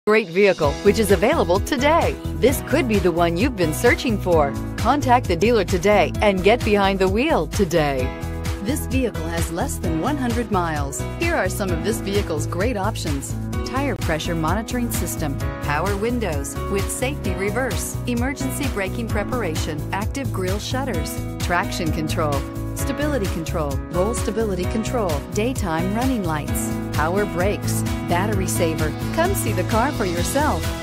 Great vehicle, which is available today. This could be the one you've been searching for. Contact the dealer today and get behind the wheel today. This vehicle has less than 100 miles. Here are some of this vehicle's great options: tire pressure monitoring system, power windows with safety reverse, emergency braking preparation, active grille shutters, traction control, stability control, roll stability control, daytime running lights, power brakes, battery saver. Come see the car for yourself.